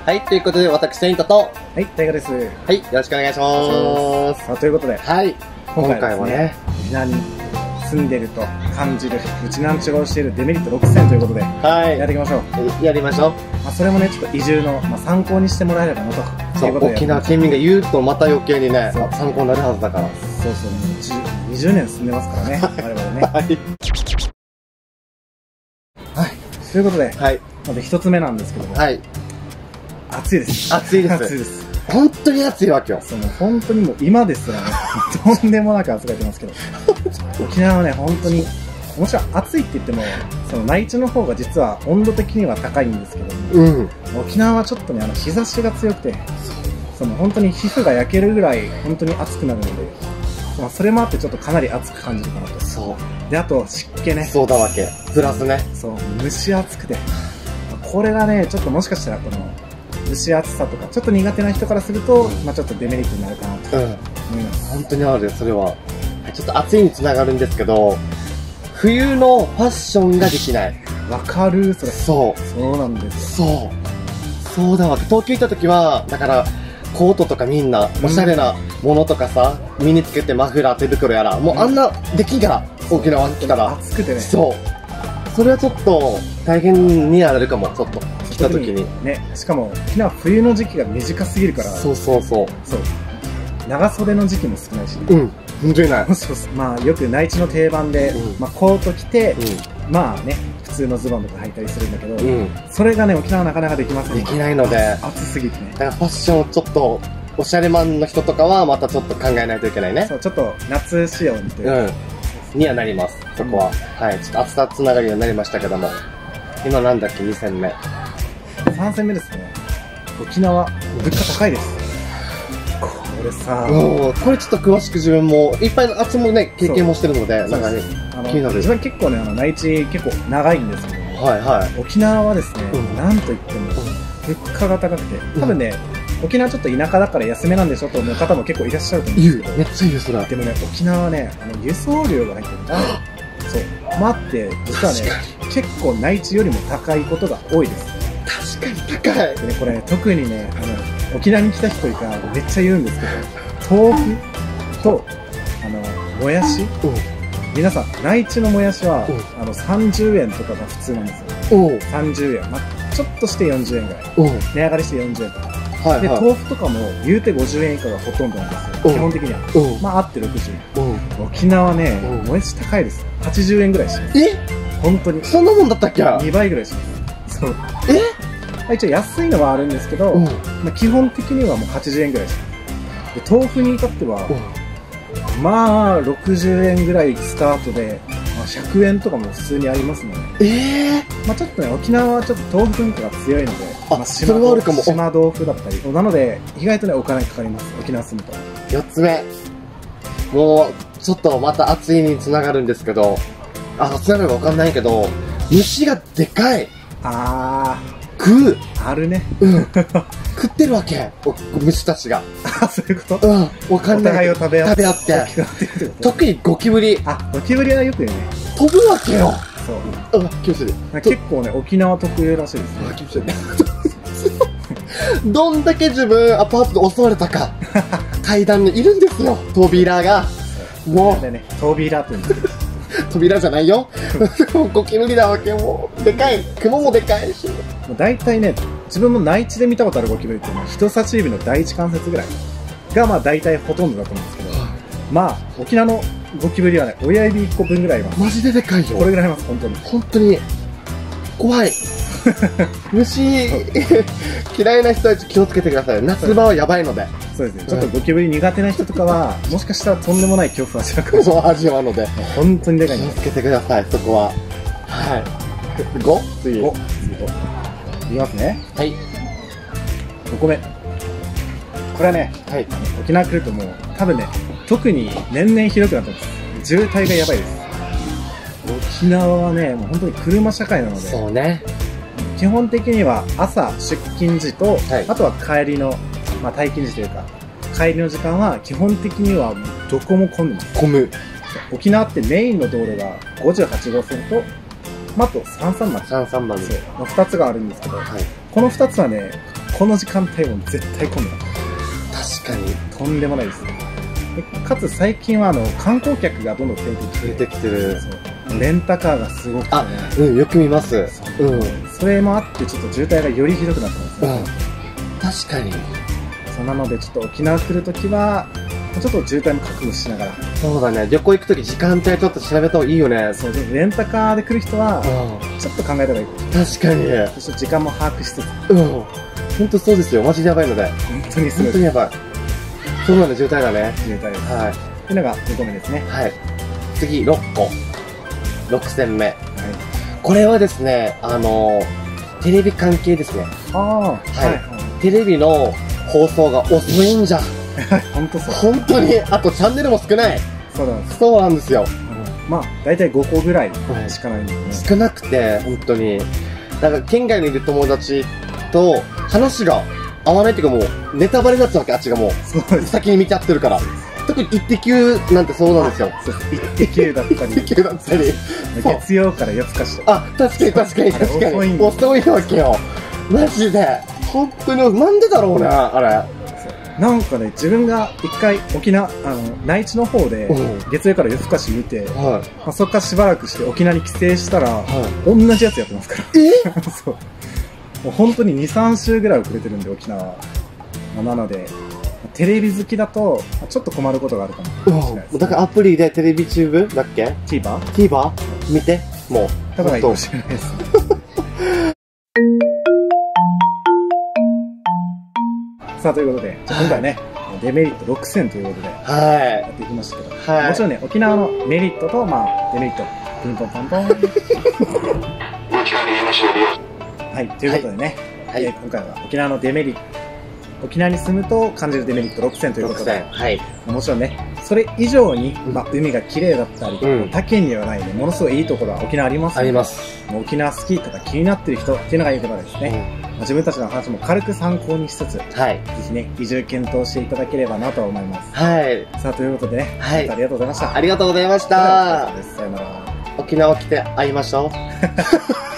はい、ということで、私、セイントと、 はい、大河です。 はい、よろしくお願いします。 ということで、 はい、今回はね、 沖縄に住んでると感じる、うちなんちゅが教えるデメリット6選ということで、はい、やっていきましょう。 やりましょう。 まあ、それもね、ちょっと移住の、参考にしてもらえればなと。 そう、沖縄県民が言うと、また余計にね、参考になるはずだから。 そうそう、20年住んでますからね、我々ね。はい。はい、ということで、はい、まず一つ目なんですけども、はい。暑いです。 暑いです。 暑いです。 本当に暑いわけよ。 そう、本当にもう今ですらね、とんでもなく暑がってますけど、沖縄はね、本当に、もちろん暑いって言っても、その内地の方が実は温度的には高いんですけども、沖縄はちょっとね、日差しが強くて、その本当に皮膚が焼けるぐらい本当に暑くなるので、それもあってちょっとかなり暑く感じるかなと。そう。で、あと湿気ね。 そうだわけ。プラスね。 そう、蒸し暑くて。これがね、ちょっともしかしたらこの、蒸し暑さとかちょっと苦手な人からすると、ちょっとデメリットになるかなと思います。 本当にあるよ、それは。ちょっと暑いにつながるんですけど、冬のファッションができない。 わかる、それ。 そう。 そうなんですよ。 そう。そうだわ。東京行った時は、だから、コートとかみんな、おしゃれなものとかさ、身につけてマフラー、手袋やら、もうあんなできんから、沖縄来たら。 暑くてね。 そう。それはちょっと、大変になるかも、ちょっと。来た時にね、しかも沖縄冬の時期が短すぎるから、 そうそうそう、 そう、長袖の時期も少ないし、 本当にない。 そうそう、まあよく内地の定番で、コート着て、まあね、普通のズボンとか履いたりするんだけど、それがね、沖縄はなかなかできません。 できないので、 暑すぎてね。 だからファッションをちょっとおしゃれマンの人とかはまたちょっと考えないといけないね。 そう、ちょっと夏仕様にというか、 にはなります。そこは、はい、ちょっと暑さつながりになりましたけども、今なんだっけ、2戦目。 3戦目ですね。沖縄、物価高いです。これさ、 これちょっと詳しく自分もいっぱいの暑もね経験もしてるので、なんかね、気になる。 自分結構ね、内地結構長いんですけど、はいはい。沖縄はですね、なんといっても物価が高くて、多分ね、沖縄ちょっと田舎だから安めなんでしょと思う方も結構いらっしゃると思うんですけど、 めっちゃいいですそれ。 でもね、沖縄はね、輸送料が入ってるんだ。そう、待って、実はね、結構内地よりも高いことが多いです。 確かに高い。 でね、これ特にね、沖縄に来た人がめっちゃ言うんですけど、豆腐ともやし、皆さん内地のもやしは30円とかが普通なんですよ。30円、ちょっとして40円ぐらい、値上がりして40円とか。で、豆腐とかも言うて50円以下がほとんどなんですよ、基本的には。まああって60円。沖縄ね、もやし高いです。80円ぐらいします。本当にそんなもんだったっけ。 2倍ぐらいします。そう、一応安いのはあるんですけど、基本的にはもう80円ぐらいします。で、豆腐に至ってはまあ60円ぐらいスタートで、100円とかも普通にありますので、ちょっとね、沖縄はちょっと豆腐文化が強いので、 それはあるかも。 島豆腐だったりなので、意外とねお金かかります、沖縄住むと。 4つ目、もうちょっとまた暑いにつながるんですけど、つながるか分かんないけど、虫がでかい。食う。 あるね。 食ってるわけ。虫たちが。 そういうこと。 わかんない。お互いを食べ合って。特にゴキブリ。 ゴキブリはよく言うね。 飛ぶわけよ。そう。気をつけて。 結構ね、沖縄特有らしいですね。 気をつけて。どんだけ自分アパートで襲われたか。階段にいるんですよ。扉が。もう。 扉って言うんですけど。 扉じゃないよ。ゴキブリだわけ。もうでかい。雲もでかいし。 大体ね、自分も内地で見たことあるゴキブリっていうのは人差し指の第一関節ぐらいが大体ほとんどだと思うんですけど、沖縄のゴキブリはね、親指1個分ぐらいいます。 マジででかいよ。 これぐらいいます、本当に。 本当に怖い。虫嫌いな人たち気をつけてください。夏場はやばいので。 そうですね。ちょっとゴキブリ苦手な人とかは、もしかしたらとんでもない恐怖を味わうかもしれない。 味わうので、 本当にでかい。 気をつけてください、そこは。はい。5？次。5。 いきますね。 はい。 5個目。これはね、沖縄来るともう、多分ね、特に年々ひどくなってます。渋滞がやばいです。沖縄はね、もう本当に車社会なので。 そうね。 基本的には朝出勤時と、あとは帰りの、退勤時というか、帰りの時間は基本的にはどこも混んでます。 混む。 沖縄ってメインの道路が58号線と、あと33町。 33町。 の2つがあるんですけど、この2つはね、 この時間帯も絶対混んでます。 確かに。 とんでもないですね。かつ最近は観光客がどんどん増えてきてる。レンタカーがすごくてね。 うん、よく見ます。 それもあってちょっと渋滞がよりひどくなってますね。確かに。 そうなのでちょっと沖縄来るときは、ちょっと渋滞も覚悟しながら。 そうだね。旅行行くとき時間帯ちょっと調べた方がいいよね。 そう、レンタカーで来る人は、ちょっと考えた方がいい。 確かに。 そして時間も把握しつつ。 本当そうですよ。マジでやばいので。 本当にすごい。 本当にやばい。そうなんだ、渋滞だね。 渋滞です。 はい。 っていうのが2個目ですね。 はい。次、6個。6戦目。はい。これはですね、テレビ関係ですね。 はい。 テレビの放送が遅いんじゃ。 本当そう。 本当に。あとチャンネルも少ない。 そうなんです。 そうなんですよ。 まあ、だいたい5個ぐらいしかないんですね。 少なくて、本当に。なんか、県外にいる友達と話が合わないっていうかもう、ネタバレになっちゃうわけ、あっちがもう。先に見ちゃってるから。特にイッテ Q なんてそうなんですよ。 イッテ Q だったり。 イッテ Q だったり。 月曜から夜更かしと。 確かに。遅いわけよ。マジで。本当に、なんでだろうね、あれ。 なんかね、自分が一回沖縄、内地の方で、月曜から夜更かし見て、そっからしばらくして沖縄に帰省したら、同じやつやってますから。そう。もう本当に2、3週ぐらい遅れてるんで、沖縄は。なので、テレビ好きだと、ちょっと困ることがあるかもしれないです。 だからアプリでテレビチューブだっけ ?TVer 見て、もう。 だからいいかもしれないです。さあ、ということで、今回ね、デメリット6選ということで、やっていきましたけど、もちろんね、沖縄のメリットと、デメリット、ピンポンパンポン。はい、ということでね、今回は沖縄のデメリット、沖縄に住むと感じるデメリット6選ということで、もちろんね、それ以上に、海が綺麗だったり、他県にはないね、ものすごいいいところは沖縄あります。 あります。 沖縄好きとか気になってる人っていうのがいいからですね、自分たちの話も軽く参考にしつつ、ぜひね、移住検討していただければなと思います。さあ、ということでね、ありがとうございました。 ありがとうございました。 さよなら。 沖縄来て会いましょう。